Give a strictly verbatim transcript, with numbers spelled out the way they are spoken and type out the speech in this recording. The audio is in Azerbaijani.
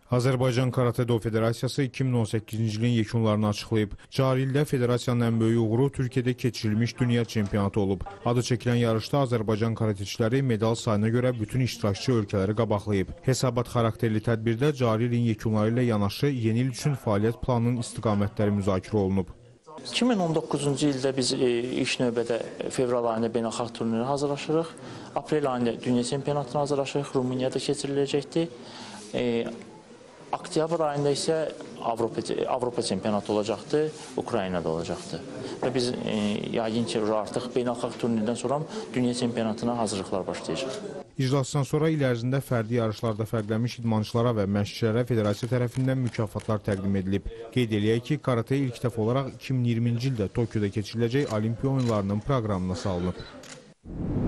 Azərbaycan Karate-Do Federasiyası iki min on səkkizinci ilin yekunlarını açıqlayıb. Cari ildə federasiyanın ən böyük uğuru Türkiyədə keçirilmiş dünya çempionatı olub. Adı çəkilən yarışda Azərbaycan karateçiləri medal sayına görə bütün iştirakçı ölkələri qabaqlayıb. Hesabat xarakterli tədbirdə cari ilin yekunları ilə yanaşı yeni il üçün fəaliyyət planının istiqamətləri müzakirə olunub. iki min on doqquzuncu ildə biz e, ilk növbədə fevral ayında beynəlxalq turnirə hazırlaşırıq. Aprel ayında dünya çempionatına hazırlaşırıq. Rumuniyada keçiriləcəkdir. E, Oktyabr ayında isə Avropa, Avropa çempionatı olacaqdır, Ukraynada olacaqdır. Və biz e, yəqin ki, artıq beynəlxalq turnirdən sonra dünya çempionatına hazırlıqlar başlayacaq. İclasdan sonra il ərzində fərdi yarışlarda fərqlənmiş idmançılara və məşqçilərə federasiya tərəfindən mükafatlar təqdim edilib. Qeyd eləyək ki, karate ilk dəfə olaraq iki min iyirminci ildə Tokyoda keçiriləcək Olimpiya oyunlarının proqramına salınıb.